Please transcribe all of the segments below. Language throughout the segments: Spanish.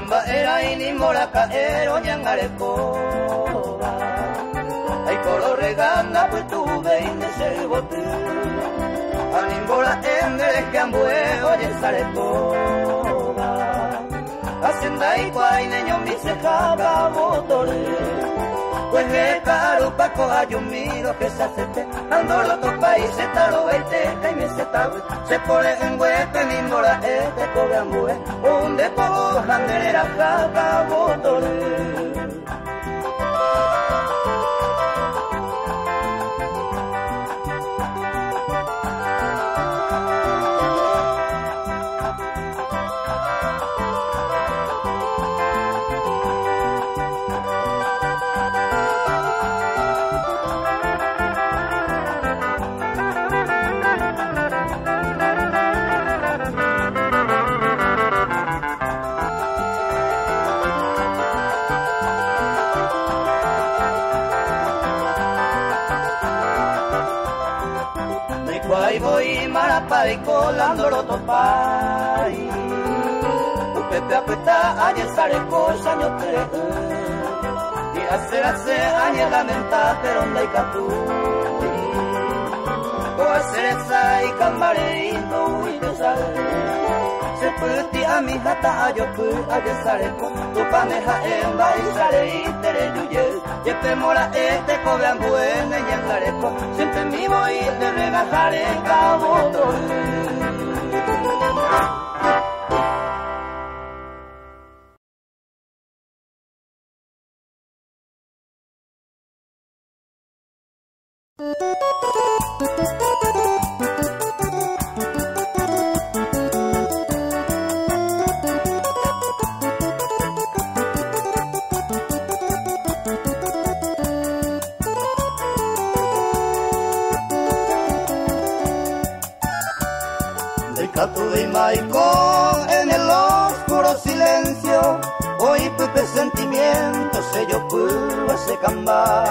Era inimora caero ñangarekoba ay coro reganda pues tuve ese bote animbola engere que ambue oye sarekoba hacienda y guayneño mi se jaba botore pues que caro paco ayumido que se acepte ando los dos países taro veinte que me se tabe se pone en huepe ni mora este cobre ambue un de poco bandera jaca botore voy marapa y colando lo topai Upepe apeta ayer sare cosa yo te y hace años lamenta pero onda y catu o hacer esa y camare y no y te sale se puti a mi jata yo pu ayer sare tu paneja en va y sare y tere yuye y te mora este cobran buena y engareco siempre mi voy de regajar en cabo de Maicón en el oscuro silencio hoy Pepe sentimiento sello pulva se camba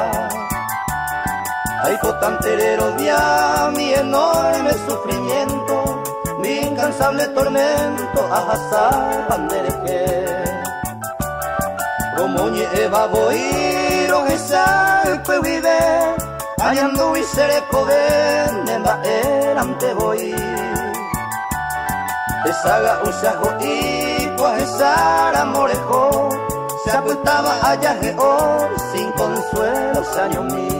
ay potanterero dia mi enorme sufrimiento mi incansable tormento ajasa bandereje romoñe eva boiro esa que vive hallando y sereco venenda erante voy Esaga usajo y cuajesara morejo se apuntaba allá geor sin consuelos años mí.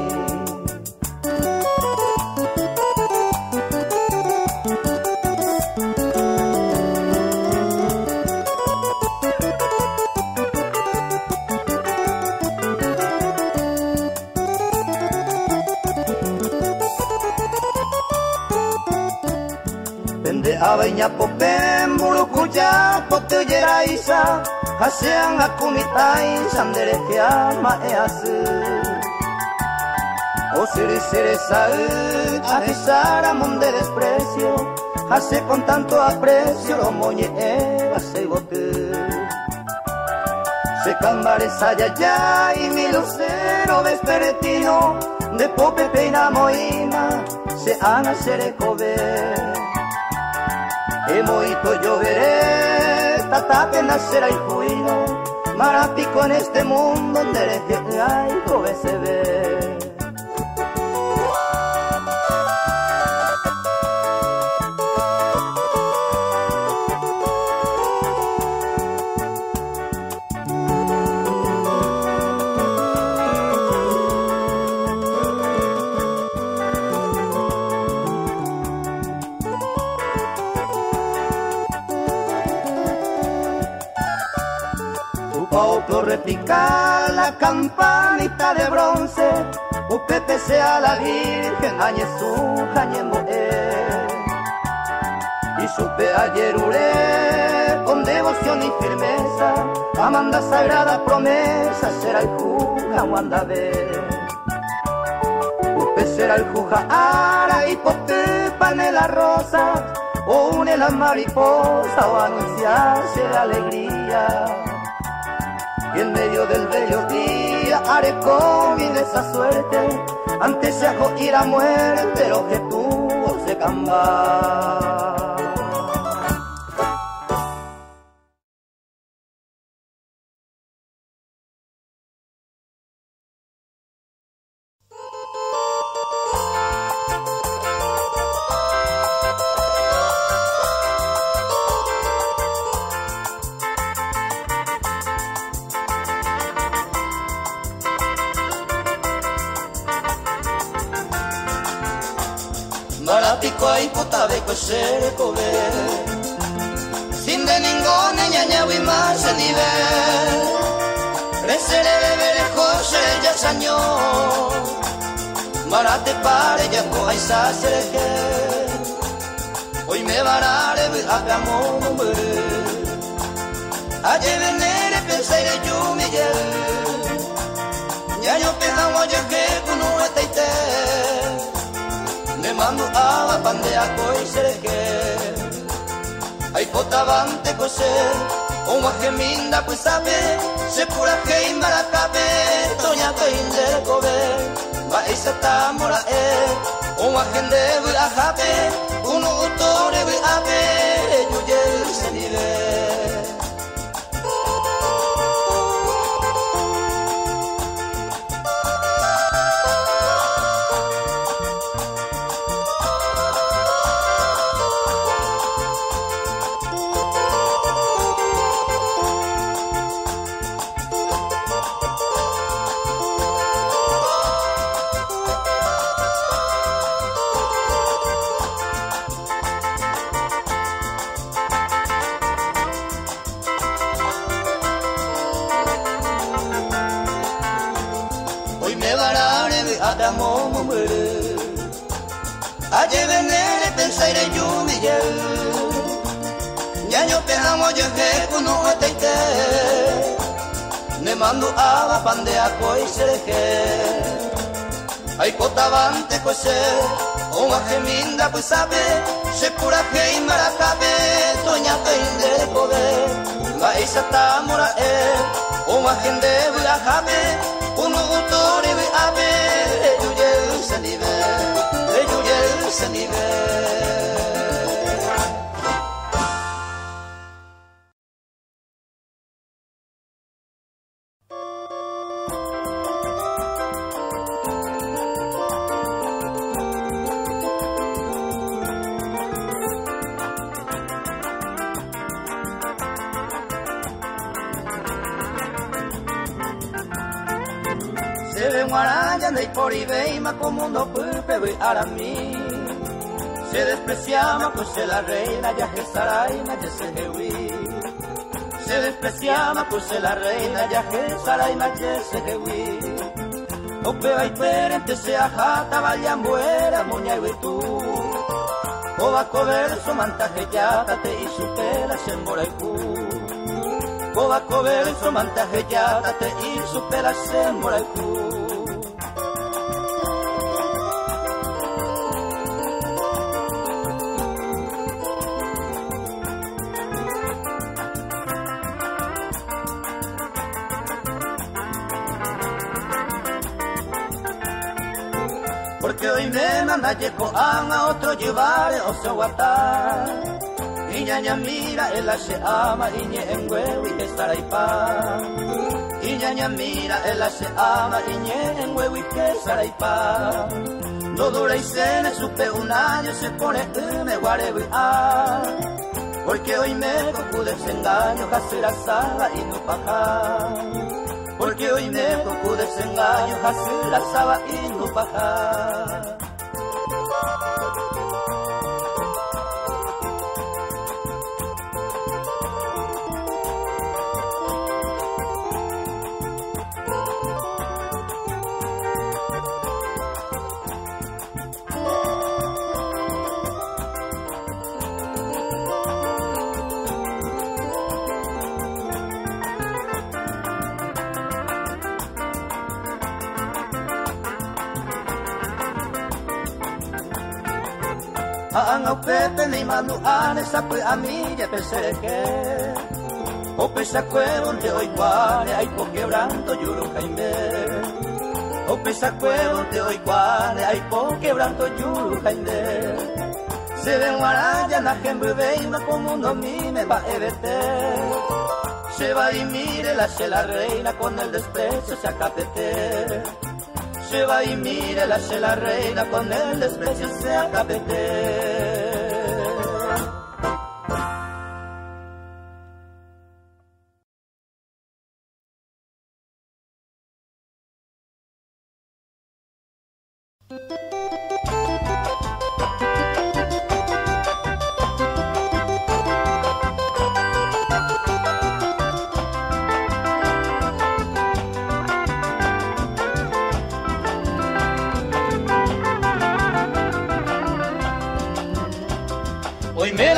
Aveña popem burukuya poteyera isa hasean akumitai sandereke ama easu o sere saúd ajesara monde desprecio hace con tanto aprecio lo moñe eva se bote se cambare sayaya y mi lucero vespertino de pope peina moima se ana serekobe Emoito lloveré, tatape nacerá y juino, marapico en este mundo donde hay joven se ve. Repica la campanita de bronce, Upepe sea la virgen, añe su añe moe. Y supe ayer uré con devoción y firmeza, amanda sagrada promesa, será el juja Wandabe. Upe será el juja ara y popepa en la rosa, o une la mariposa o anunciarse la alegría. Y en medio del bello día haré con esa suerte, antes se ajo ir a muerte, pero que tuvo se camba. pico ahí potabe cosere cobe sin de ninguna ñaña y más el nivel resere bere jose ya sañó marate pare ya ko ai sa sereke hoy me varare hagamos hombre ayer venere pensé yo me ya yo pegamos ya que tú no estaite me mando a la pandea coi sereke ai potavante cosé o más que minda pues sabe se pura que imbaracabe toña que indere cobe va esa tamora o más que de la jabe uno autore ve a ver yo ya se nivel ayer venere pensar en yo me ya yo pegamos ya que no estaite me mando a la pandea coi sereke ai potavante cosé o más que minda pues sabe se pura que maracabe toña que indere cobe va esa tamora o más que de la jabe uno autore ve a ver yo ya se nivel ese nivel se ve guaraya de por y veima como no pupe ve a mí se despreciaba pues la reina ya que Saraima ya se hewi se despreciaba pues la reina ya que Saraima ya se hewi o peba y perente se ajata vaya muera moña y tú o va a comer su mantaje ya te y su pela se mora y tú o va a comer su mantaje ya te y su pela se mora y tú porque hoy me manda yeco a otro llevar o se guatar y ñaña mira él se ama y ñe en huevo y estará y pa y ñaña mira él se ama y ñe en huevo y que estará y pa no dura y se me supe un año se pone me guarebo y porque hoy me cocu desengaño casi la sala y no paja porque hoy me cocu desengaño casi la sala y no paja ang pepe ni manu ane sape a mí ya pensé que o pesa cuevo de hoy guare hay po quebranto yuro jaime o pesa cuevo de hoy guare hay po quebranto yuro jaime se ven guaraya na jembre veima como no mi me va a verte se va y mire la reina con el desprecio se acapete se va y mire la reina con el desprecio se acapete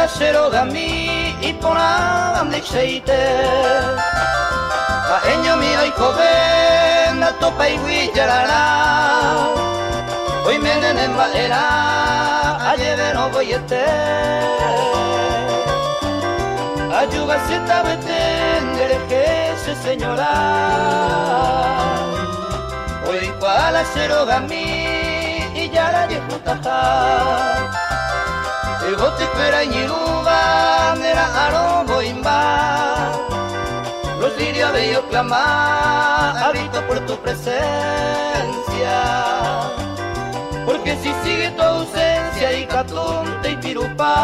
Kalasero gami iponam lexeite Kaenyo mi oiko ben atopa iguillarara Hoy menenen valera ayeve no boyete Ayuga seta betendere que se señora Hoy Kalasero gami y ya la disfrutaja El bote pera y niruba, era arombo imba. Los lirios bello clamar, habito por tu presencia. Porque si sigue tu ausencia y catunte y pirupa.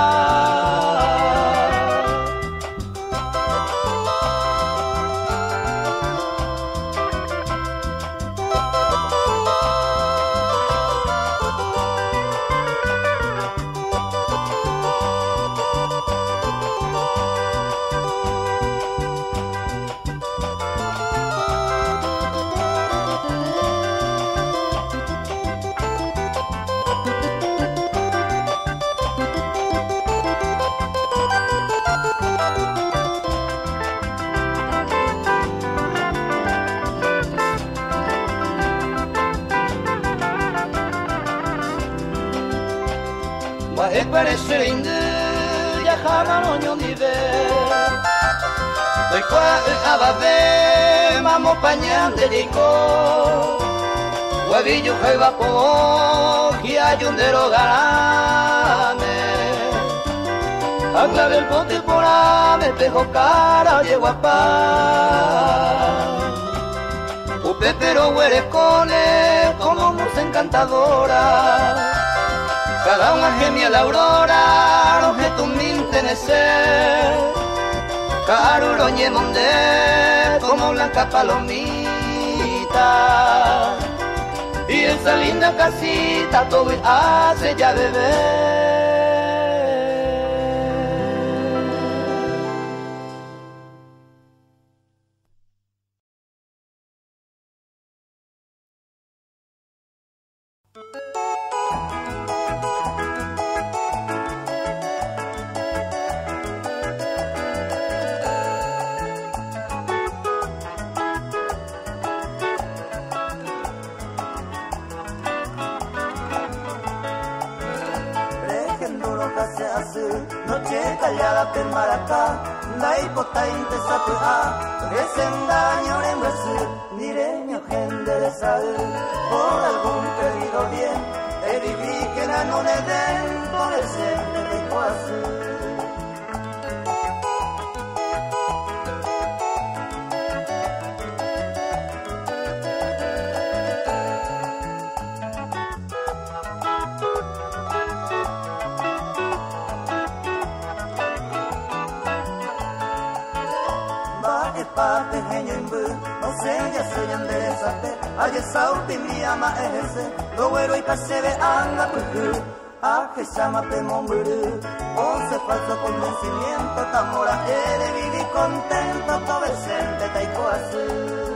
Parece indu ya jamás no ni ve Doy cual ababe mamo pañan de dico Guavillo jaiba po y ayundero garame Agla del bote por ame pejo cara de guapa Upe pero huele cone como musa encantadora Cada una gemia la aurora, objeto un tenecer Caruro ñemonde, como blanca palomita Y esa linda casita todo hace ya beber Noche callada per maracá, la hipotente sapua, resenda ñorembrasu, direño gente de sal, por algún pedido bien, viví que la no le den, por el ser de ricoasu. Pequeño imbu, no sé, ya soy enderezate, ayer sauti mi ama ese, lo güero y pasebe anga puju, aje llama pemomburu, once falso convencimiento, tamora ere viví contento, todo decente taiko azul.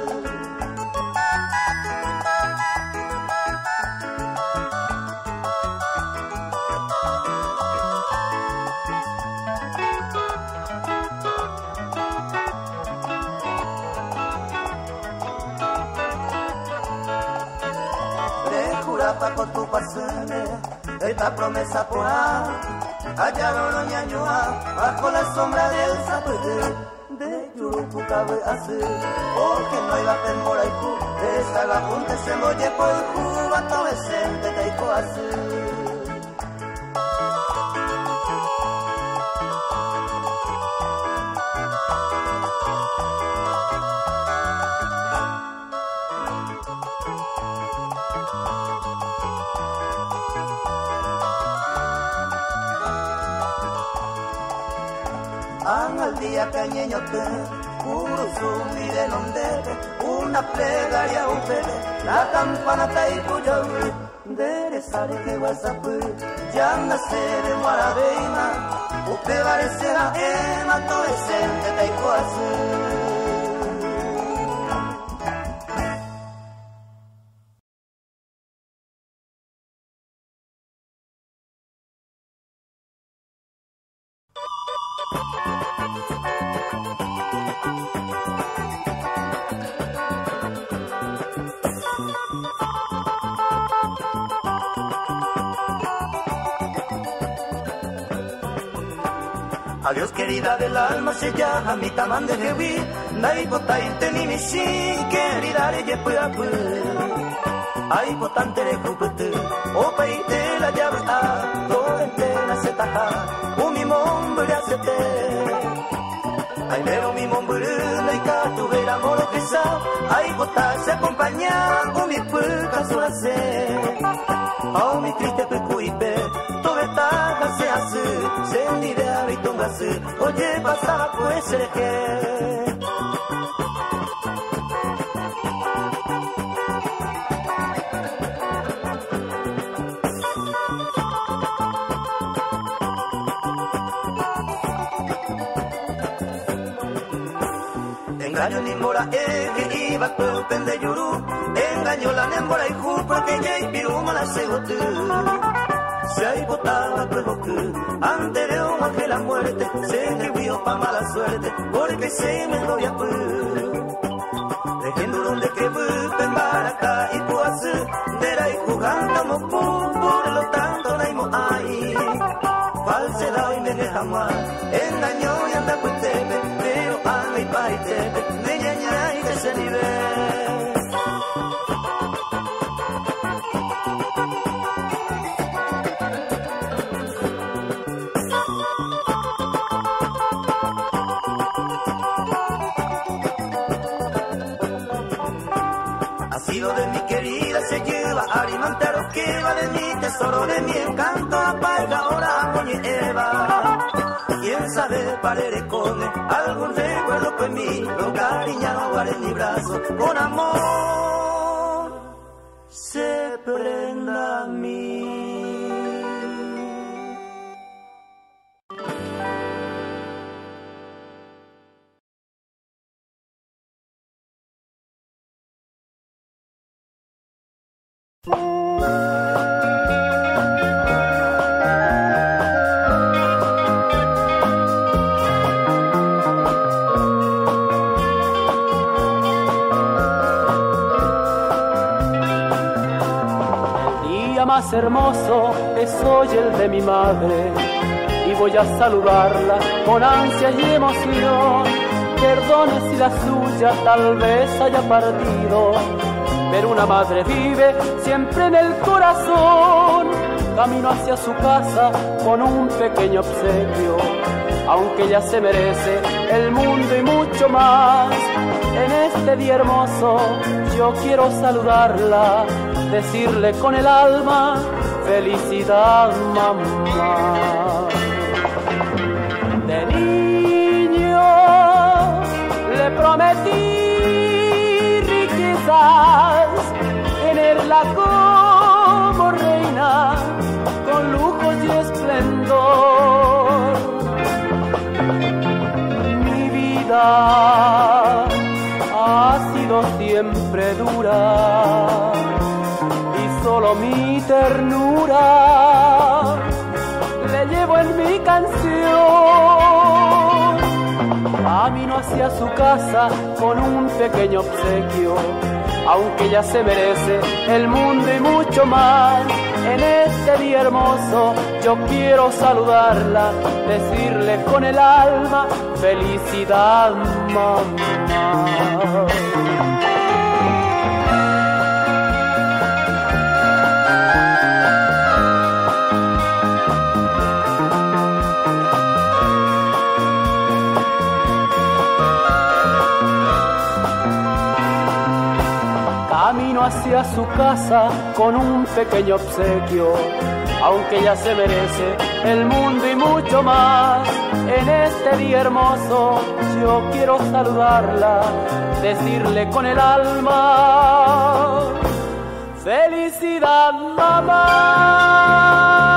Con tu pasene, esta promesa pura, allá no ñañua, bajo la sombra del sapudú, de Yurupu cabe hacer, porque no iba a temor y cu, de esa la junta se molle por el cuba, todo decente taiko hacer. Al día cañeño te, puro sumi de nondete, una plegaria ufele, la campana taipuyo, de sare que whatsapp, ya nace de Marabeima, usted parecerá ema, todo decente taiko azul. Adiós querida del alma, se llama mi taman de jeví, nai potainte ni mi sin, querida le ye puya pu. Ay potante de cuputu, o peite la llave a, torrente la setaja, mi mombre acete. Ay mero mi mombre, nai ka tu vera moro que sa, ay pota se acompaña, mi puca sola se. Oh mi triste pecuipe, tobetaja se hace, se ni de habitongase, oye pasaba pues el que. Engaño ni mora que iba con pende yuru, engaño la nembora y ju porque ya y piruma la segotu. Se ahí botaba luego que ante de un ángel la muerte se escribió pa' mala suerte porque se me lo había pu. Dejando donde que busca en Baracá y pues de la y jugando por lo tanto no hay mo ahí. Falsedad y me deja mal, engañó y anda pues teme, pero anda y pa' y teme, de ñaña y de ese nivel. De mi querida se lleva arimantero que va de mi tesoro, de mi encanto apaga ahora coñe Eva. Quién sabe parere come algún recuerdo pues mí, lo cariñado guarde en mi brazo, con amor se prenda a mí. Más hermoso es hoy el de mi madre y voy a saludarla con ansia y emoción. Perdone si la suya tal vez haya partido, pero una madre vive siempre en el corazón. Camino hacia su casa con un pequeño obsequio, aunque ella se merece el mundo y mucho más. En este día hermoso yo quiero saludarla, decirle con el alma, felicidad mamá. De niño le prometí riquezas, tenerla como reina, con lujos y esplendor. Mi vida ha sido siempre dura, solo mi ternura le llevo en mi canción. Camino hacia su casa con un pequeño obsequio, aunque ella se merece el mundo y mucho más. En este día hermoso yo quiero saludarla, decirle con el alma, felicidad mamá. Camino hacia su casa con un pequeño obsequio, aunque ella se merece el mundo y mucho más. En este día hermoso yo quiero saludarla, decirle con el alma, felicidad mamá.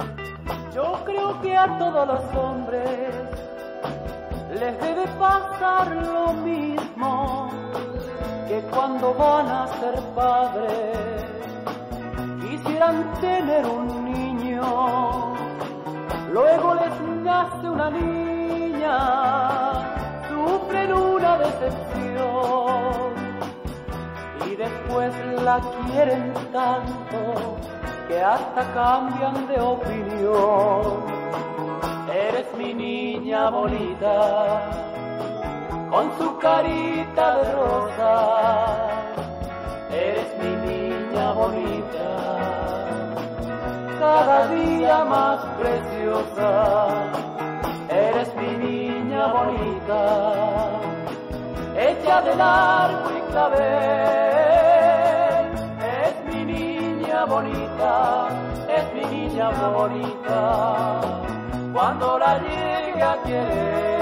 A todos los hombres les debe pasar pensar lo mismo que cuando van a ser padres. Quisieran tener un niño, luego les nace una niña, sufren una decepción y después la quieren tanto que hasta cambian de opinión. Eres mi niña bonita, con su carita de rosa. Eres mi niña bonita, cada día más preciosa. Eres mi niña bonita, hecha de arco y clavel. Es mi niña bonita, es mi niña bonita, cuando la llegue a querer.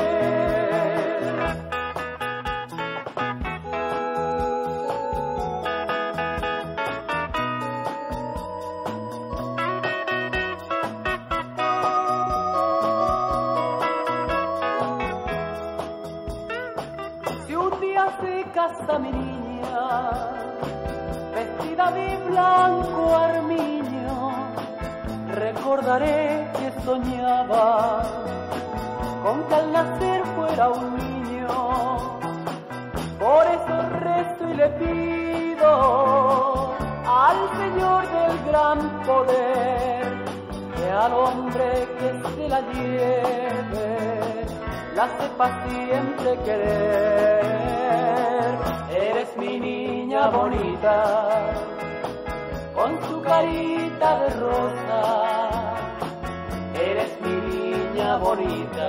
Si un día se casa mi niña, vestida de blanco armiño, recordaré que soñaba con que al nacer fuera un niño. Por eso rezo y le pido al Señor del gran poder que al hombre que se la lleve la sepa siempre querer. Eres mi niña bonita, con su carita de rosa. Eres mi niña bonita,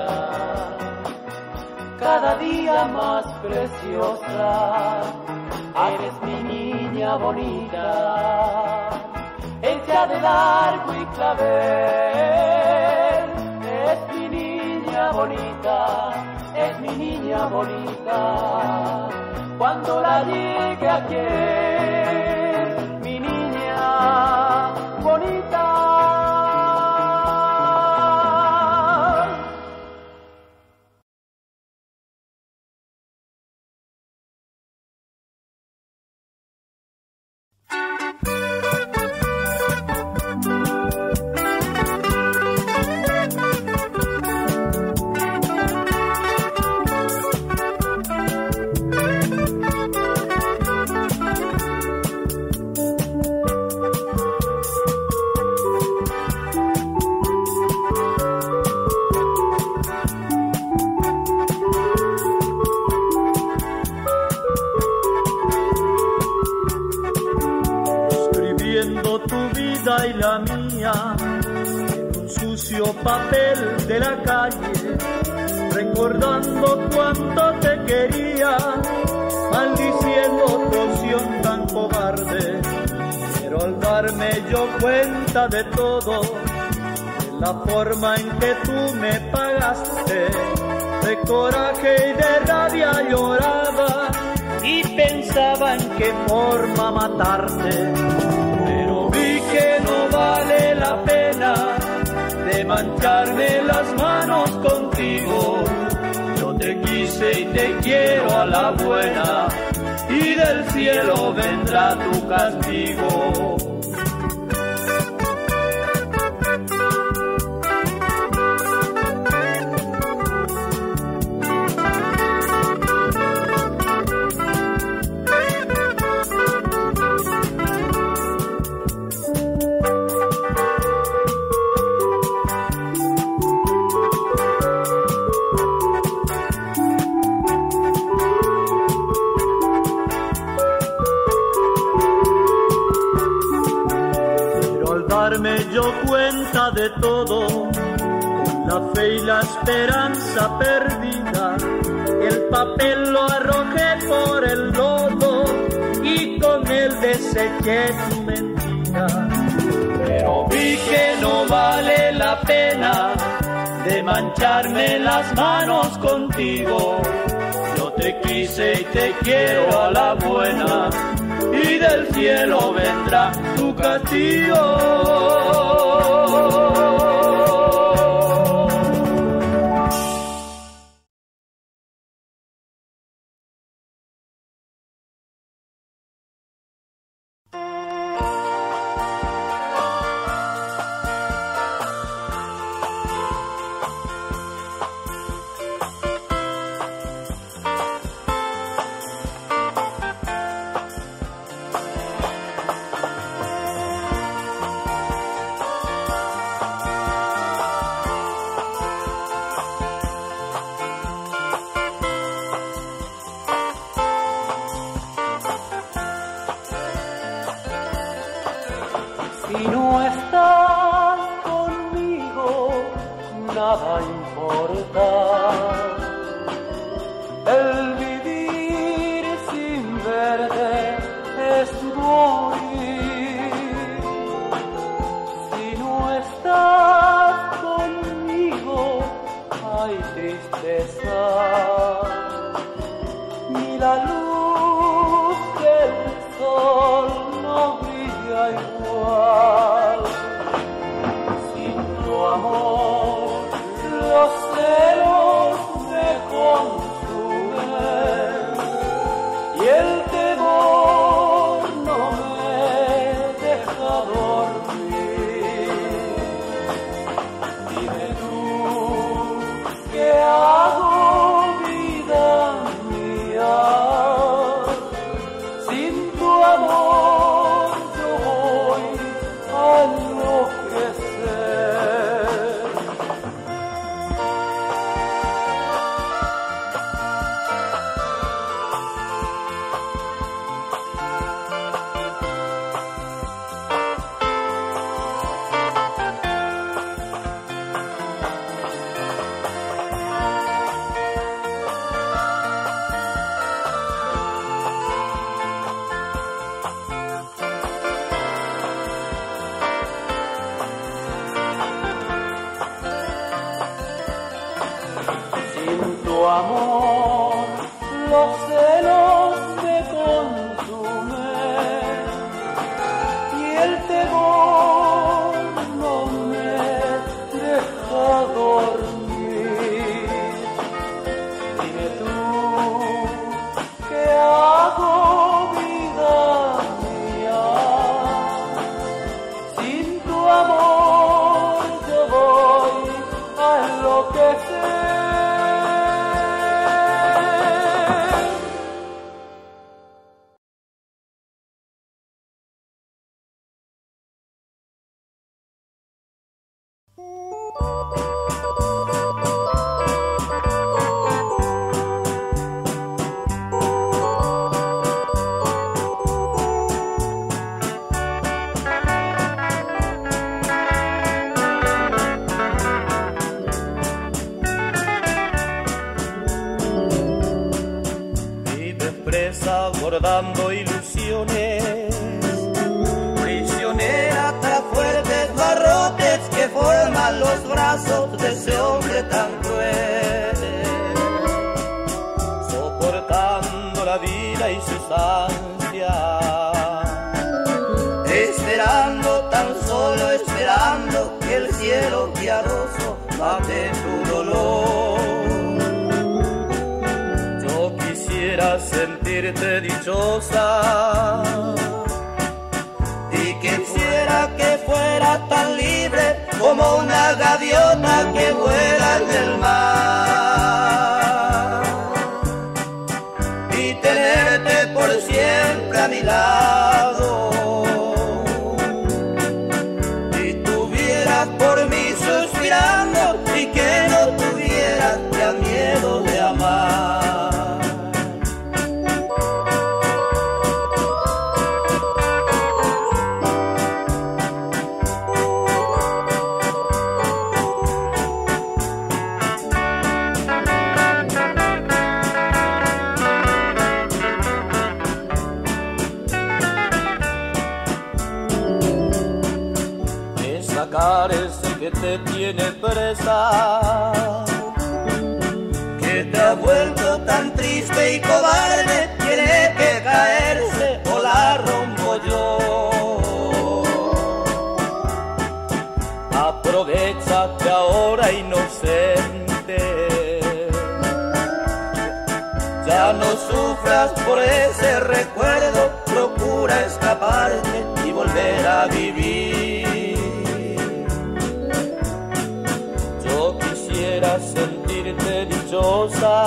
cada día más preciosa. Eres mi niña bonita, hecha de arco y clavel. Es mi niña bonita, es mi niña bonita, cuando la llegue a querer, mi niña bonita. Y la mía en un sucio papel de la calle, recordando cuánto te quería, maldiciendo tu opción tan cobarde. Pero al darme yo cuenta de todo, de la forma en que tú me pagaste, de coraje y de rabia lloraba y pensaba en qué forma matarte. Que no vale la pena de mancharme las manos contigo. Yo te quise y te quiero a la buena, y del cielo vendrá tu castigo. Yo cuenta de todo, con la fe y la esperanza perdida, el papel lo arrojé por el lodo y con él deseché tu mentira. Pero vi que no vale la pena de mancharme las manos contigo. Yo te quise y te quiero a la buena, y del cielo vendrá tu castigo. no estás conmigo, nada importa. El vivir sin verte es morir. Si no estás conmigo, hay tristeza. Ni la luz del sol no brilla igual. Sin tu amor, los celos me consumen y el temor no me deja dormir. Dime tú, ¿qué hago, vida mía? Sin tu amor yo voy a enloquecer. Sin tu amor, los celos me consumen y el temor no me deja dormir. Dime tú, ¿qué hago, vida mía? Sin tu amor yo voy a enloquecer. Vive presa bordando ilusiones, prisionera tras fuertes barrotes que forman los brazos de ese hombre tan cruel, soportando la vida y sus ansias, esperando, tan solo esperando que el cielo piadoso mate tu dolor. Yo quisiera sentirte dichosa y quisiera que fuera tan libre como una gaviota que vuela en el mar y tenerte por siempre a mi lado y tuvieras por mí suspirando y que no tuvieras ya miedo de amar. Ese que te tiene presa, que te ha vuelto tan triste y cobarde, tiene que caerse o la rompo yo. Aprovechate ahora, inocente, ya no sufras por ese recuerdo, procura escaparte y volver a vivir. Quisiera sentirte dichosa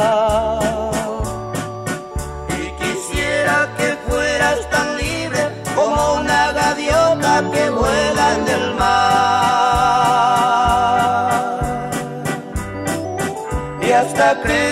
y quisiera que fueras tan libre como una gaviota que vuela en el mar y hasta creer